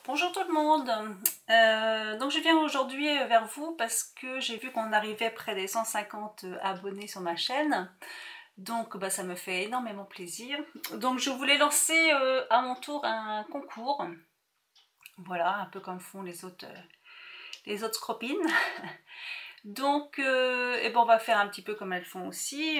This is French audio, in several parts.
Bonjour tout le monde. Donc je viens aujourd'hui vers vous parce que j'ai vu qu'on arrivait près des 150 abonnés sur ma chaîne. Donc ça me fait énormément plaisir. Donc je voulais lancer à mon tour un concours. Voilà, un peu comme font les autres copines. Donc on va faire un petit peu comme elles font aussi.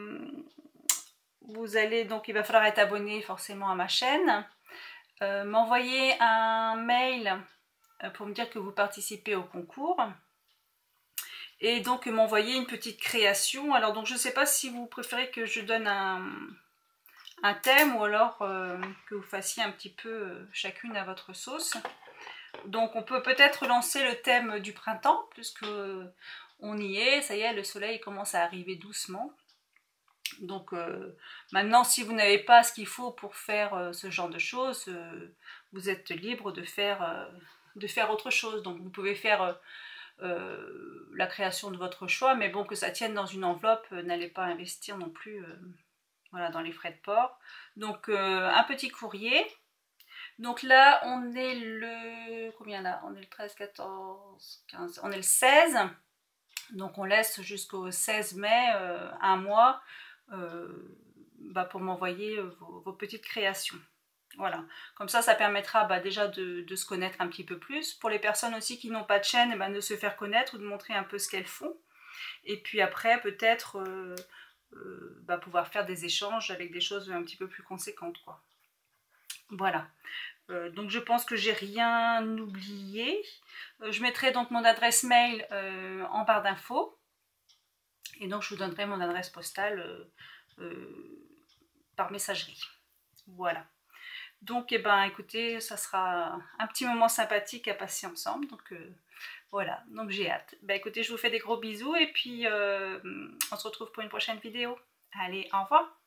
Il va falloir être abonné forcément à ma chaîne. M'envoyer un mail pour me dire que vous participez au concours et donc m'envoyer une petite création. Alors donc je ne sais pas si vous préférez que je donne un thème ou alors que vous fassiez un petit peu chacune à votre sauce. Donc on peut peut-être lancer le thème du printemps puisque on y est, ça y est, le soleil commence à arriver doucement. Donc maintenant, si vous n'avez pas ce qu'il faut pour faire ce genre de choses, vous êtes libre de faire autre chose. Donc vous pouvez faire la création de votre choix, mais bon, que ça tienne dans une enveloppe, n'allez pas investir non plus voilà, dans les frais de port. Donc un petit courrier. Donc là, on est le... Combien là? On est le 13, 14, 15... On est le 16. Donc on laisse jusqu'au 16 mai, un mois, pour m'envoyer vos petites créations. Voilà, comme ça permettra déjà de se connaître un petit peu plus. Pour les personnes aussi qui n'ont pas de chaîne, de se faire connaître ou de montrer un peu ce qu'elles font. Et puis après, peut-être pouvoir faire des échanges avec des choses un petit peu plus conséquentes, quoi. Voilà. Donc je pense que j'ai rien oublié. Je mettrai donc mon adresse mail en barre d'infos. Et donc je vous donnerai mon adresse postale par messagerie. Voilà. Donc écoutez, ça sera un petit moment sympathique à passer ensemble. Donc voilà, donc j'ai hâte. Écoutez, je vous fais des gros bisous et puis on se retrouve pour une prochaine vidéo. Allez, au revoir.